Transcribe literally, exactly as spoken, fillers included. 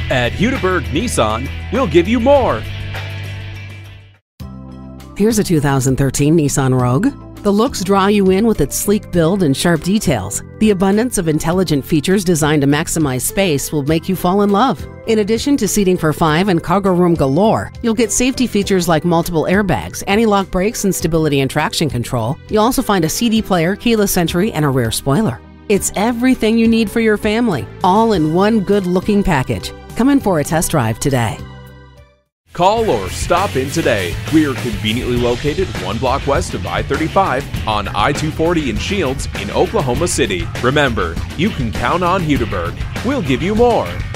At Hudiburg Nissan, we'll give you more. Here's a two thousand thirteen Nissan Rogue. The looks draw you in with its sleek build and sharp details. The abundance of intelligent features designed to maximize space will make you fall in love. In addition to seating for five and cargo room galore, you'll get safety features like multiple airbags, anti-lock brakes, and stability and traction control. You'll also find a C D player, keyless entry, and a rear spoiler. It's everything you need for your family, all in one good-looking package. Come in for a test drive today. Call or stop in today. We are conveniently located one block west of I thirty-five on I two forty in Shields in Oklahoma City. Remember, you can count on Hudiburg. We'll give you more.